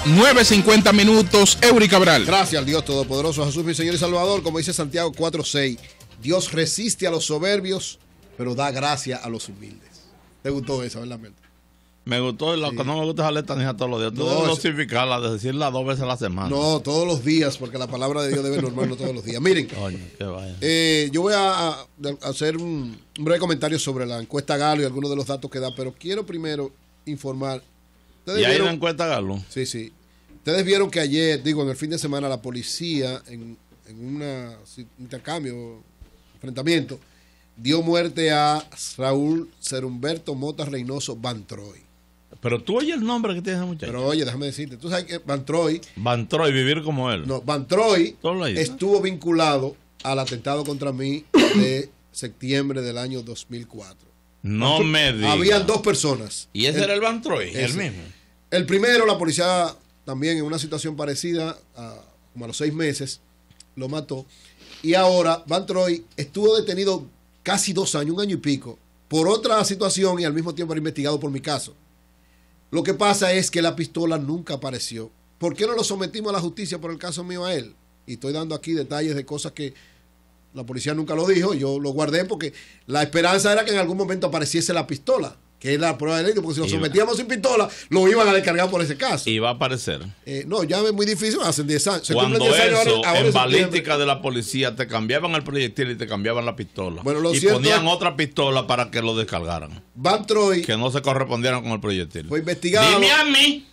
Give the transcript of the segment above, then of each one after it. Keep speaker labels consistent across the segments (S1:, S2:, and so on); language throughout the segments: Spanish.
S1: 9:50 minutos, Eury Cabral.
S2: Gracias al Dios Todopoderoso, Jesús, mi Señor y Salvador. Como dice Santiago 4:6, Dios resiste a los soberbios, pero da gracia a los humildes. ¿Te gustó esa, verdad?
S3: Me gustó, lo que no me gusta es la letanía todos los días. Tú debes dosificarla, de decirla 2 veces a la semana.
S2: No, todos los días, porque la palabra de Dios debe normarlo todos los días. Miren,
S3: Coño, qué vaya.
S2: yo voy a hacer un breve comentario sobre la encuesta Galo y algunos de los datos que da, pero quiero primero informar.
S3: ¿Y hay una encuesta Galo?
S2: Sí, sí. Ustedes vieron que ayer, en el fin de semana, la policía, en un intercambio, enfrentamiento, dio muerte a Raúl Cerumberto Mota Reynoso Bantroy.
S3: Pero tú oyes el nombre que tiene ese muchacho.
S2: Pero oye, déjame decirte, tú sabes que Bantroy,
S3: vivir como él.
S2: No, Bantroy estuvo vinculado al atentado contra mí de septiembre del año 2004.
S3: No me digas.
S2: Habían 2 personas.
S3: ¿Y ese era el Bantroy? El mismo.
S2: El primero, la policía también en una situación parecida, como a los 6 meses, lo mató. Y ahora Bantroy estuvo detenido casi 2 años, 1 año y pico, por otra situación y al mismo tiempo era investigado por mi caso. Lo que pasa es que la pistola nunca apareció. ¿Por qué no lo sometimos a la justicia por el caso mío a él? Y estoy dando aquí detalles de cosas que la policía nunca lo dijo, yo lo guardé porque la esperanza era que en algún momento apareciese la pistola, que es la prueba de delito, porque si lo sometíamos sin pistola, lo iban a descargar por ese caso.
S3: Y va a aparecer.
S2: No, ya es muy difícil, hacen 10 años.
S3: Cuando 10 años, ahora en balística de la policía te cambiaban el proyectil y te cambiaban la pistola.
S2: Bueno,
S3: y ponían otra pistola para que lo descargaran.
S2: Bantroy,
S3: que no se correspondieran con el proyectil.
S2: Fue investigado.
S3: Dime a mí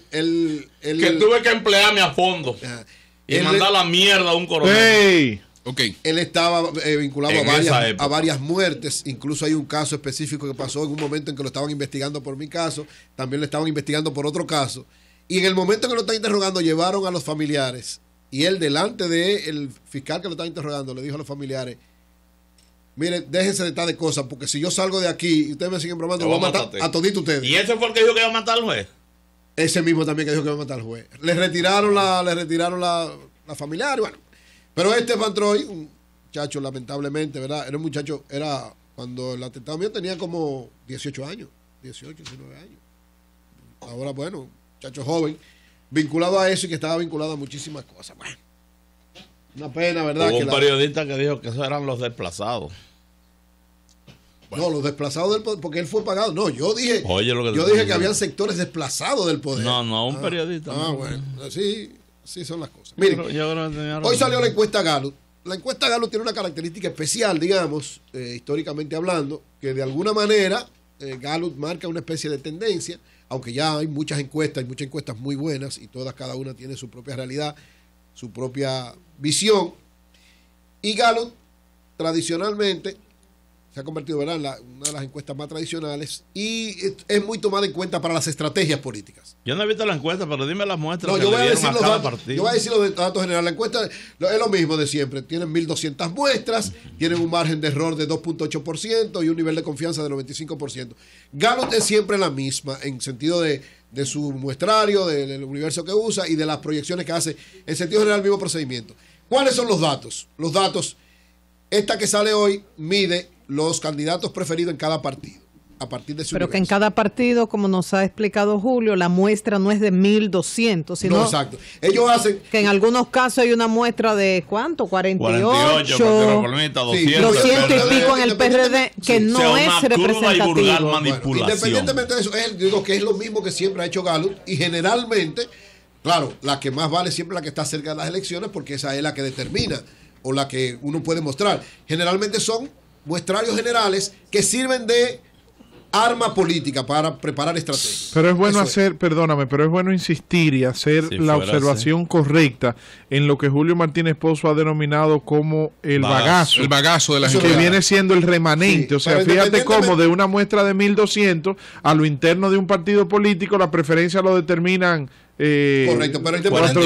S3: que tuve que emplearme a fondo y mandar la mierda a un coronel.
S1: Hey. Okay.
S2: Él estaba vinculado a varias muertes. Incluso hay un caso específico que pasó en un momento en que lo estaban investigando por mi caso. También lo estaban investigando por otro caso. Y en el momento en que lo están interrogando, llevaron a los familiares. Y él, delante del fiscal que lo estaba interrogando, le dijo a los familiares: miren, déjense de tal de cosas, porque si yo salgo de aquí y ustedes me siguen bromando, lo voy a matar a toditos ustedes.
S3: ¿Y ese fue el que dijo que iba a matar al juez?
S2: Ese mismo también que dijo que iba a matar al juez. Le retiraron la familiar. Bueno. Pero este Bantroy, un muchacho, lamentablemente, ¿verdad? Era un muchacho, cuando el atentado mío tenía como 18 años, 18, 19 años. Ahora, bueno, muchacho joven, vinculado a eso y que estaba vinculado a muchísimas cosas. Bueno, una pena, ¿verdad?
S3: Hubo un periodista que dijo que esos eran los desplazados.
S2: Bueno. No, los desplazados del poder, porque él fue pagado. No, yo dije, que habían sectores desplazados del poder.
S3: No, un periodista.
S2: Bueno, sí son las cosas. Miren, hoy salió la encuesta Gallup. La encuesta Gallup tiene una característica especial, digamos, históricamente hablando, que de alguna manera Gallup marca una especie de tendencia, aunque ya hay muchas encuestas muy buenas y cada una tiene su propia realidad, su propia visión. Y Gallup, tradicionalmente, se ha convertido, ¿verdad?, en una de las encuestas más tradicionales y es muy tomada en cuenta para las estrategias políticas.
S3: Yo no he visto la encuesta, pero dime las muestras.
S2: No, yo voy a decir los datos generales. La encuesta es lo mismo de siempre. Tienen 1.200 muestras, tienen un margen de error de 2.8% y un nivel de confianza del 95%. Gallup es siempre la misma en sentido de su muestrario, del universo que usa y de las proyecciones que hace. En sentido general, el mismo procedimiento. ¿Cuáles son los datos? Los datos, esta que sale hoy, mide los candidatos preferidos en cada partido, a partir de su
S4: Pero universo. Que en cada partido, como nos ha explicado Julio, la muestra no es de 1.200, sino
S2: no, exacto. Ellos hacen
S4: que en algunos casos hay una muestra de ¿cuánto? 48 200 y pico en el PRD, que no es representativo.
S2: Bueno, independientemente de eso, digo que es lo mismo que siempre ha hecho Gallup y generalmente, claro, la que más vale siempre la que está cerca de las elecciones porque esa es la que determina o la que uno puede mostrar. Generalmente son muestrarios generales que sirven de arma política para preparar estrategias.
S1: Pero es bueno pero es bueno insistir y hacer la observación correcta en lo que Julio Martínez Pozo ha denominado como el bagazo. El bagazo de la gente. Que viene siendo el remanente. Sí, o sea, fíjate cómo de una muestra de 1.200 a lo interno de un partido político la preferencia lo determinan.
S2: Correcto, pero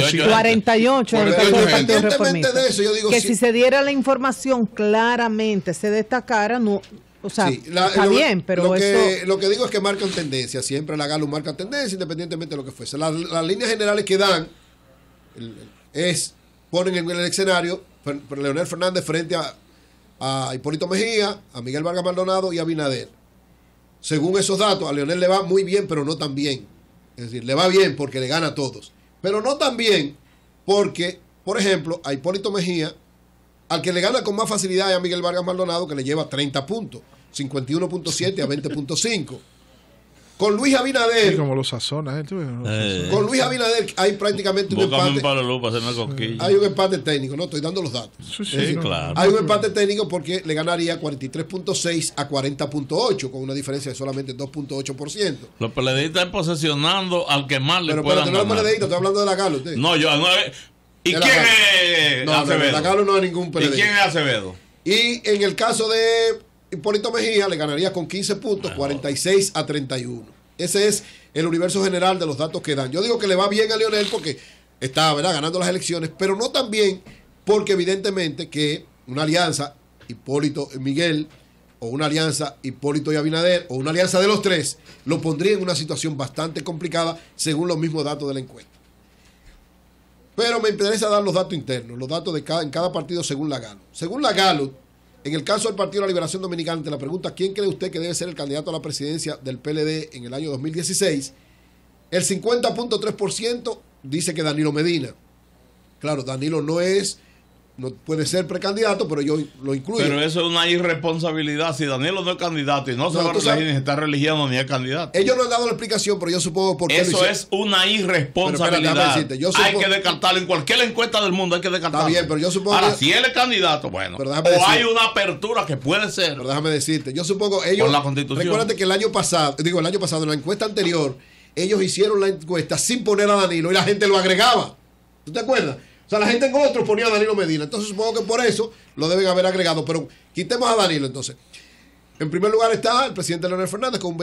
S4: 48 en el caso del Partido Reformista.
S2: De eso, yo digo,
S4: que si se diera la información claramente, se destacara, no, o sea, está bien, pero
S2: lo que digo es que marcan tendencia, siempre la Gallup marca tendencia, independientemente de lo que fuese. Las líneas generales que dan ponen en el escenario Leonel Fernández frente a Hipólito Mejía, a Miguel Vargas Maldonado y a Abinader. Según esos datos, a Leonel le va muy bien, pero no tan bien. Es decir, le va bien porque le gana a todos. Pero no tan bien porque, por ejemplo, a Hipólito Mejía, al que le gana con más facilidad es a Miguel Vargas Maldonado, que le lleva 30 puntos, 51.7 a 20.5. Con Luis Abinader.
S1: Sí, como los sazonas,
S2: con Luis Abinader hay prácticamente un empate. Hay un empate técnico, no estoy dando los datos.
S3: Sí, claro.
S2: Hay un empate técnico porque le ganaría 43.6 a 40.8, con una diferencia de solamente 2.8%.
S3: Los PLDistas están posesionando al que más le puedan ganar.
S2: Pero no los PLDistas, estoy hablando de la Galo.
S3: No, yo no. ¿Y quién es Acevedo?
S2: La Galo no hay ningún PLD.
S3: ¿Y quién es Acevedo?
S2: Y en el caso de Hipólito Mejía le ganaría con 15 puntos, 46 a 31. Ese es el universo general de los datos que dan. Yo digo que le va bien a Leonel porque está, ¿verdad?, ganando las elecciones, pero no tan bien porque evidentemente que una alianza Hipólito y Miguel, o una alianza Hipólito y Abinader, o una alianza de los tres, lo pondría en una situación bastante complicada según los mismos datos de la encuesta. Pero me interesa dar los datos internos, los datos en cada partido según la Galo. Según la Galo, en el caso del Partido de la Liberación Dominicana, te la pregunta, ¿quién cree usted que debe ser el candidato a la presidencia del PLD en el año 2016? El 50.3% dice que Danilo Medina. Claro, Danilo no puede ser precandidato, pero yo lo incluyo.
S3: Pero eso es una irresponsabilidad. Si Danilo no es candidato y no se va a reelegir, ni se está religiendo ni es candidato.
S2: Ellos no han dado la explicación, pero yo supongo por qué.
S3: Eso es una irresponsabilidad. Hay que descartarlo en cualquier encuesta del mundo. Hay que descartarlo.
S2: Está bien, pero yo supongo.
S3: Ahora, si él es candidato, bueno. O hay una apertura que puede ser.
S2: Pero déjame decirte, yo supongo ellos.
S3: Con la Constitución.
S2: Recuérdate que el año pasado, en la encuesta anterior, ellos hicieron la encuesta sin poner a Danilo y la gente lo agregaba. ¿Tú te acuerdas? O sea, la gente en otros ponía a Danilo Medina. Entonces supongo que por eso lo deben haber agregado. Pero quitemos a Danilo entonces. En primer lugar está el presidente Leonel Fernández con un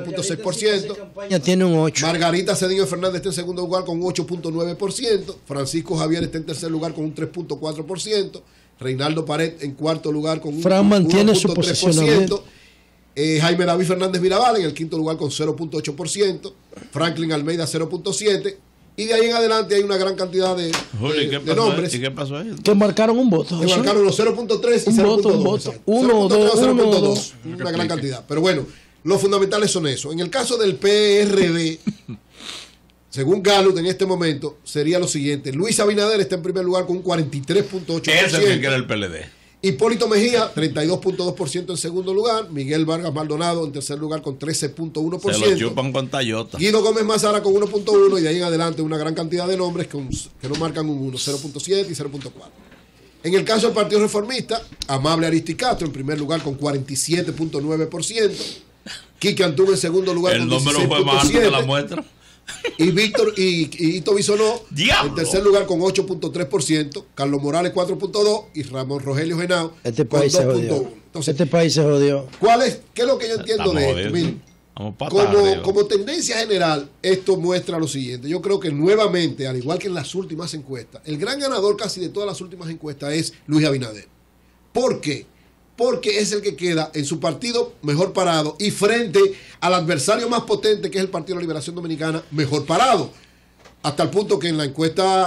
S2: 25.6%.
S5: Tiene un 8%.
S2: Margarita Cedillo Fernández está en segundo lugar con un 8.9%. Francisco Javier está en tercer lugar con un 3.4%. Reinaldo Pared en cuarto lugar con un 1.3%. Jaime David Fernández Mirabal en el quinto lugar con 0.8%. Franklin Almeida 0.7%. Y de ahí en adelante hay una gran cantidad de nombres.
S3: ¿Y qué pasó ahí?
S5: Que marcaron un voto.
S2: Que marcaron los 0.3 y 0.2. 0.2. Una gran cantidad. Pero bueno, los fundamentales son eso. En el caso del PRD, según Gallup en este momento, sería lo siguiente. Luis Abinader está en primer lugar con un 43.8%.
S3: Ese es el que era el PLD.
S2: Hipólito Mejía, 32.2% en segundo lugar. Miguel Vargas Maldonado en tercer lugar con 13.1%.
S3: Se lo chupan con Tayota.
S2: Guido Gómez Mazara con 1.1%. Y de ahí en adelante una gran cantidad de nombres que no marcan un 1, 0.7 y 0.4. En el caso del Partido Reformista, Amable Aristizcastro en primer lugar con 47.9%. Quique Antúnez en segundo lugar con 16.7%. El número fue más alto que la muestra. Y Víctor y Hito Bisonó en tercer lugar con 8.3%, Carlos Morales 4.2% y Ramón Rogelio Genao con 2.1%.
S5: Este país se jodió.
S2: ¿Qué es lo que yo entiendo de esto? Miren, como tendencia general, esto muestra lo siguiente. Yo creo que nuevamente, al igual que en las últimas encuestas, el gran ganador casi de todas las últimas encuestas es Luis Abinader. ¿Por qué? Porque es el que queda en su partido mejor parado y frente al adversario más potente, que es el Partido de la Liberación Dominicana, mejor parado. Hasta el punto que en la encuesta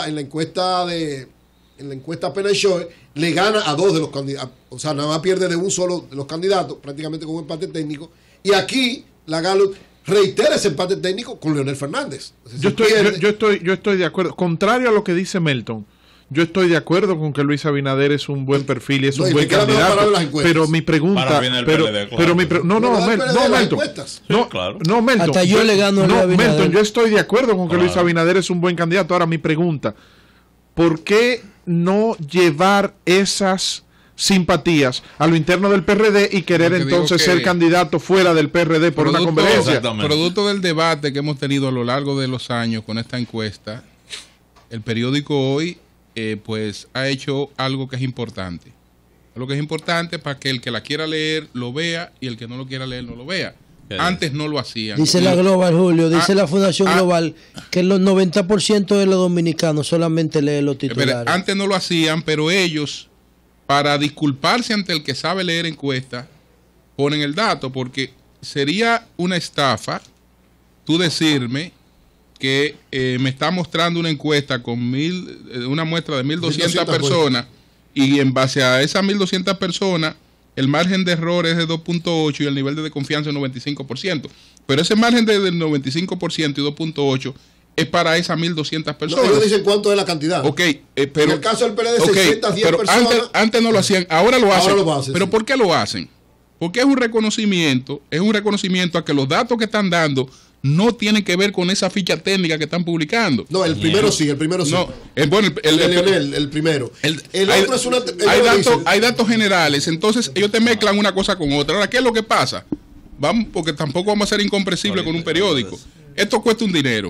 S2: Pena y Show le gana a dos de los candidatos. O sea, nada más pierde de un solo de los candidatos, prácticamente con un empate técnico. Y aquí la Gallup reitera ese empate técnico con Leonel Fernández.
S1: Yo estoy de acuerdo. Contrario a lo que dice Melton, yo estoy de acuerdo con que Luis Abinader es un buen perfil y es un buen candidato. Pero mi pregunta, Melton.
S5: Hasta yo le gano a
S1: Melton, yo estoy de acuerdo con que Luis Abinader es un buen candidato. Ahora mi pregunta, ¿por qué no llevar esas simpatías a lo interno del PRD y querer entonces ser candidato fuera del PRD por una conveniencia?
S6: Producto del debate que hemos tenido a lo largo de los años con esta encuesta, el periódico Hoy pues ha hecho algo que es importante. Algo que es importante para que el que la quiera leer lo vea y el que no lo quiera leer no lo vea. Antes no lo hacían.
S5: Dice la Global, Julio, dice la Fundación Global que el 90% de los dominicanos solamente leen los titulares.
S6: Antes no lo hacían, pero ellos, para disculparse ante el que sabe leer encuestas, ponen el dato, porque sería una estafa tú decirme que me está mostrando una encuesta con una muestra de 1.200 personas y en base a esas 1.200 personas el margen de error es de 2.8 y el nivel de desconfianza es 95%. Pero ese margen del 95% y 2.8 es para esas 1.200 personas.
S2: No, ellos dicen cuánto es la cantidad.
S6: Ok, pero
S2: en el caso del PLD, 610 personas.
S6: Antes no lo hacían, ahora lo hacen. Pero sí. ¿Por qué lo hacen? Porque es un reconocimiento a que los datos que están dando no tienen que ver con esa ficha técnica que están publicando.
S2: No, el primero sí. No, bueno, el primero. El otro es una...
S6: Hay datos generales, entonces ellos te mezclan una cosa con otra. Ahora, ¿qué es lo que pasa? Porque tampoco vamos a ser incomprensibles con un periódico. Esto cuesta un dinero.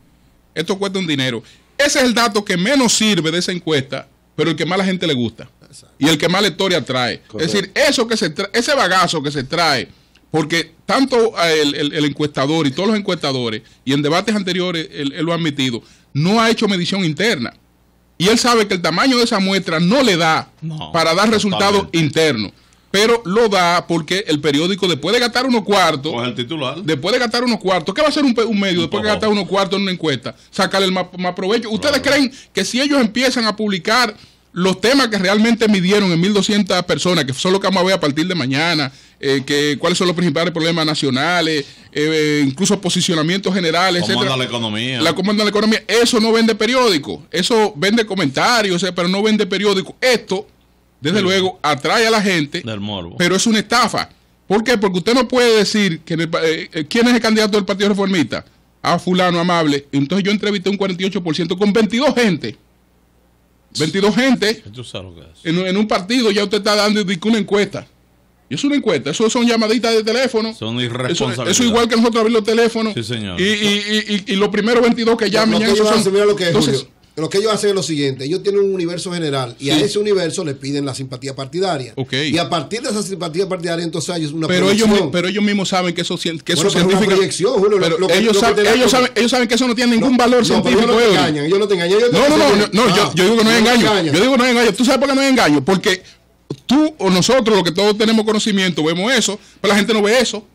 S6: Ese es el dato que menos sirve de esa encuesta, pero el que más a la gente le gusta. Y el que más lectores atrae. Correcto. Es decir, ese bagazo que se trae, porque tanto el encuestador y todos los encuestadores, y en debates anteriores él lo ha admitido, no ha hecho medición interna. Y él sabe que el tamaño de esa muestra no le da para dar resultados internos. Pero lo da porque el periódico, después de gastar unos cuartos,
S3: pues el titular.
S6: Después de gastar unos cuartos, ¿qué va a hacer un medio después de gastar unos cuartos en una encuesta? Sacarle el más provecho. ¿Ustedes creen que si ellos empiezan a publicar los temas que realmente midieron en 1.200 personas, que son lo que vamos a ver a partir de mañana, cuáles son los principales problemas nacionales, incluso posicionamientos generales,
S3: ¿cómo
S6: etcétera?
S3: anda la economía?
S6: ¿Cómo anda la economía? Eso no vende periódico, eso vende comentarios, pero no vende periódico. Esto, desde luego, atrae a la gente,
S3: del morbo,
S6: pero es una estafa. ¿Por qué? Porque usted no puede decir que quién es el candidato del Partido Reformista. Fulano, amable. Entonces yo entrevisté un 48% con 22 gente. 22 gente en un partido. Ya usted está dando una encuesta. Y es una encuesta. Eso son llamaditas de teléfono.
S3: Son irresponsables.
S6: Eso igual que nosotros abrir los teléfonos.
S3: Sí, señor.
S6: Y los primeros 22 que llamen.
S2: Lo que ellos hacen es lo siguiente: ellos tienen un universo general y a ese universo le piden la simpatía partidaria.
S6: Okay.
S2: Y a partir de esa simpatía partidaria, entonces hay una
S6: proyección. Pero ellos mismos saben que eso científica.
S2: Una proyección, Julio,
S6: ellos saben que eso no tiene ningún valor científico.
S2: Ellos no te engañan.
S6: Yo digo que no hay engaño. Yo digo que no hay engaño. ¿Tú sabes por qué no hay engaño? Porque tú o nosotros, los que todos tenemos conocimiento, vemos eso, pero la gente no ve eso.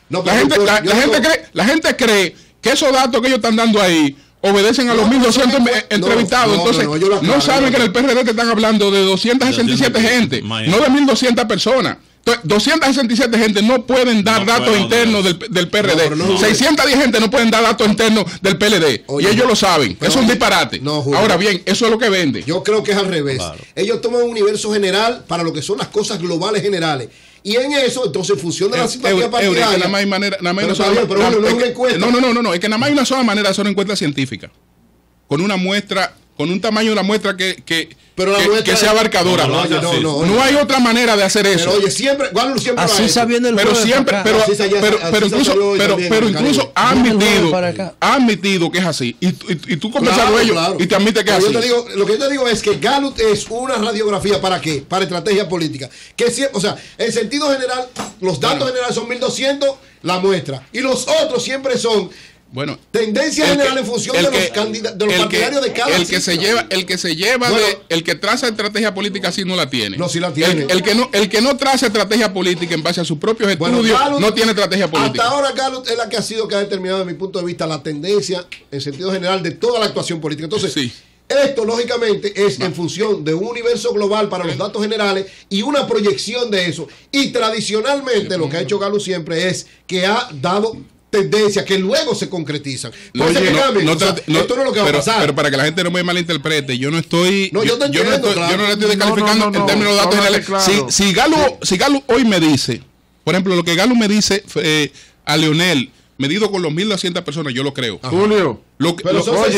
S6: La gente cree que esos datos que ellos están dando ahí obedecen a los 1.200 entrevistados. Entonces, no saben que en el PRD te están hablando de 267 gente, no de 1.200 personas. Entonces, 267 gente no pueden dar datos internos del PRD. 610 gente no pueden dar datos internos del PLD. Y ellos lo saben. Es un disparate. Ahora bien, eso es lo que vende.
S2: Yo creo que es al revés. Claro. Ellos toman un universo general para lo que son las cosas globales generales. Y en eso, entonces, funciona la simpatía partidaria.
S6: No, es que nada más hay una sola manera de hacer una encuesta científica. Con una muestra, con un tamaño de la muestra que sea abarcadora. No hay otra manera de hacer eso.
S2: Pero oye, siempre
S5: así sabiendo el
S6: pero incluso ha admitido que es así. Y tú conversas con ellos y te admite que es así.
S2: Lo que yo te digo es que Gallup es una radiografía. ¿Para qué? Para estrategia política. O sea, en sentido general, los datos generales son 1.200 la muestra. Y los otros siempre son tendencia general en función de los partidarios de cada
S6: el que traza estrategia política así no la tiene.
S2: No, sí la tiene.
S6: El que no traza estrategia política en base a sus propios estudios Gallup, no tiene estrategia política.
S2: Hasta ahora Gallup es la que ha determinado desde mi punto de vista la tendencia en sentido general de toda la actuación política. Entonces, esto lógicamente es en función de un universo global para los datos generales y una proyección de eso. Y tradicionalmente lo que ha hecho Gallup siempre es que ha dado tendencias que luego se concretizan.
S6: Esto no es lo que va a pasar. Pero para que la gente no me malinterprete, yo no estoy yo no le estoy descalificando en términos de datos generales. Si Gallup hoy me dice, por ejemplo, lo que Gallup me dice a Leonel, medido con los 1.200 personas, yo lo creo.
S1: Julio.
S6: Julio. No, eso no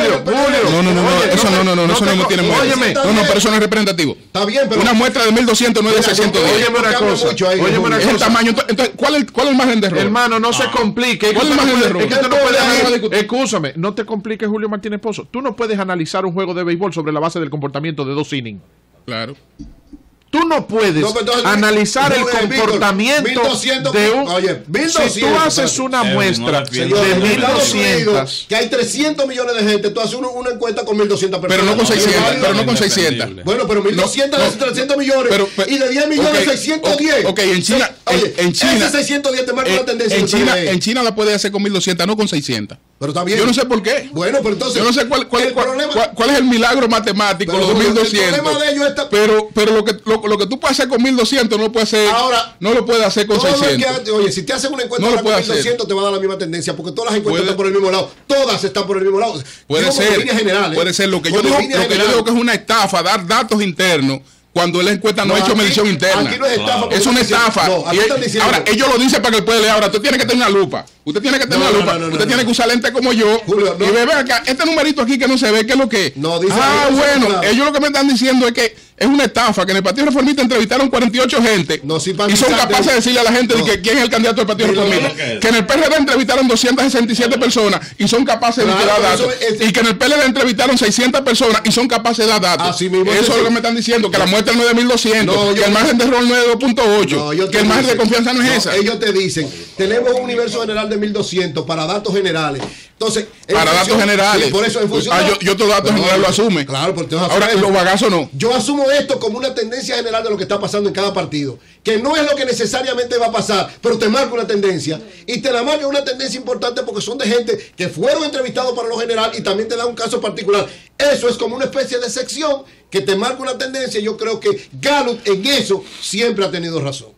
S6: tiene muestra. Pero eso no es representativo.
S2: Está bien, pero
S6: una muestra de 1.200 no es de 610.
S1: Óyeme una cosa.
S6: Es el tamaño. Entonces, ¿cuál es el margen de error?
S1: Hermano, no se complique.
S6: ¿Cuál es el margen de error?
S1: Escúchame, no te compliques, Julio Martínez Pozo. Tú no puedes analizar un juego de béisbol sobre la base del comportamiento de 2 innings.
S6: Claro.
S1: Tú no puedes analizar el comportamiento de un...
S2: Oye, 1.200,
S1: si tú haces una muestra de 1.200...
S2: Que hay 300 millones de gente, tú haces una encuesta con 1.200 personas.
S6: Pero no con 600.
S2: Bueno, pero 1.200 de 300 millones y de 10 millones 610.
S6: Ok, en China...
S2: Ese 610 te marca una tendencia.
S6: En China la puede hacer con 1.200, no con 600.
S2: Pero también.
S6: Yo no sé por qué.
S2: Bueno, pero entonces.
S6: Yo no sé cuál es el milagro matemático, los 1200. Pero lo que tú puedes hacer con 1200 no lo puedes hacer. Ahora, no lo puedes hacer con 600.
S2: Oye, si te hacen una encuesta con 1200 te va a dar la misma tendencia, porque todas las encuestas están por el mismo lado. Todas están por el mismo lado.
S6: Puede ser. Puede ser. Lo que yo digo que es una estafa, dar datos internos. Cuando la encuesta no ha hecho medición interna.
S2: Aquí no es estafa.
S6: Es una estafa. Ahora, ellos lo dicen para que el puede leer. Ahora, tú tienes que tener una lupa. Usted tiene que tener una lupa. Usted tiene que usar lente como yo.
S2: Julio,
S6: y ve acá, este numerito aquí que no se ve, ¿qué es lo que es? Bueno, ellos lo que me están diciendo es que es una estafa, que en el Partido Reformista entrevistaron 48 gente y son capaces de decirle a la gente de que quién es el candidato del Partido Reformista. Que en el PRD entrevistaron 267 personas y son capaces de dar datos. Y que en el PLD entrevistaron 600 personas y son capaces de dar datos. Eso es lo que me están diciendo, que la muestra no es de 1200, que el margen de error no es de 2.8, que el margen de confianza no es esa.
S2: Ellos te dicen, tenemos un universo general de 1200 para datos generales. Entonces,
S6: para datos generales.
S2: Por eso, en función
S6: yo otros datos generales lo asume.
S2: Claro, porque
S6: ahora los bagazos no.
S2: Yo asumo esto como una tendencia general de lo que está pasando en cada partido. Que no es lo que necesariamente va a pasar, pero te marca una tendencia. Y te la marca una tendencia importante porque son de gente que fueron entrevistados para lo general y también te da un caso particular. Eso es como una especie de sección que te marca una tendencia. Yo creo que Gallup en eso siempre ha tenido razón.